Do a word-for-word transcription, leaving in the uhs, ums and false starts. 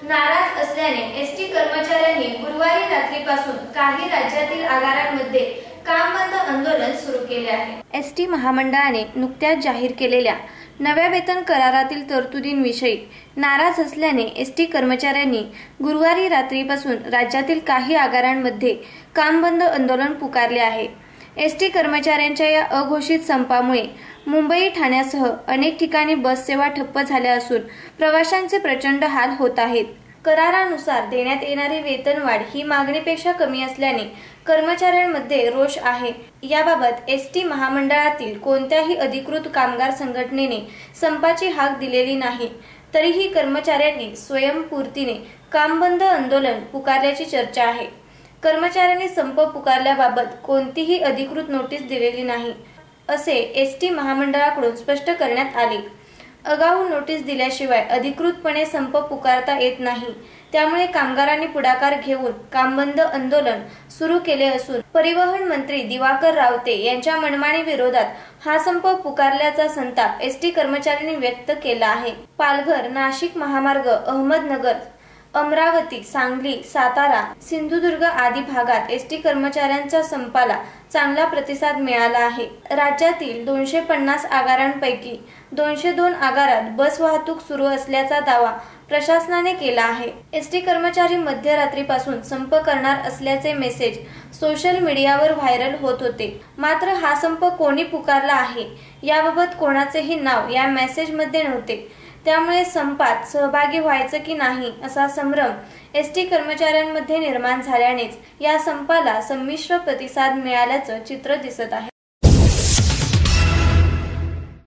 नाराज असल्याने एसटी कर्मचाऱ्यांनी गुरुवारी रात्रीपासून काही राज्यातील आगारांमध्ये काम बंद आंदोलन सुरू केले आहे। एसटी महामंडळाने नुकत्याच जाहीर केलेल्या नव्या वेतन करारातील तरतुदींविषयी नाराज असल्याने एसटी कर्मचाऱ्यांनी गुरुवारी रात्रीपासून राज्यातील काही आगारांमध्ये काम बंद आंदोलन पुकारले आहे। एसटी कर्मचाऱ्यांच्या या अघोषित संपामुळे मुंबई ठाण्यासह अनेक ठिकाणी बस सेवा ठप्प झाल्या असून प्रवाशांचे प्रचंड हाल होत आहेत। करारानुसार देण्यात येणारी वेतनवाढ ही मागणीपेक्षा कमी असल्याने कर्मचाऱ्यांमध्ये रोष आहे। याबाबत एसटी महामंडळातील कोणत्याही अधिकृत कामगार संघटनेने संपाची हाक दिलेली नाही, तरीही कर्मचाऱ्यांनी स्वयंस्फूर्तीने काम बंद आंदोलन पुकारल्याची चर्चा आहे। कर्मचाऱ्यांनी संप पुकारल्याबाबत कोणतीही अधिकृत नोटीस दिलेली नाही, असे एसटी महामंडळाकडून स्पष्ट करण्यात आले। अगाऊ नोटीस दिल्याशिवाय अधिकृतपणे संप पुकारता येत नाही, त्यामुळे कामगारांनी पुढाकार घेऊन काम बंद आंदोलन सुरू केले असून परिवहन मंत्री दिवाकर रावते यांच्या मनमानी विरोधात हा संप पुकारल्याचा संताप एसटी कर्मचाऱ्यांनी व्यक्त केला आहे। पालघर, नाशिक महामार्ग, अहमदनगर, अमरावती, सांगली, सातारा, सिंधुदुर्ग आदी भागात एसटी कर्मचाऱ्यांच्या संपाला चांगला प्रतिसाद मिळाला आहे। राज्यातील दोनशे पन्नास आगारांपैकी दोनशे दोन आगारात बस वाहतूक सुरू असल्याचा दावा प्रशासनाने केला आहे। एसटी कर्मचारी मध्यरात्रीपासून संप करणार असल्याचे मेसेज सोशल मीडियावर व्हायरल होत होते। मात्र हा संप कोणी पुकारला आहे याबाबत कोणाचेही नाव या मेसेजमध्ये नव्हते, त्यामुळे संपात सहभागी व्हायचं की नाही असा संभ्रम एसटी कर्मचाऱ्यांमध्ये निर्माण झाल्यानेच या संपाला संमिश्र प्रतिसाद मिळाल्याचं चित्र दिसत आहे।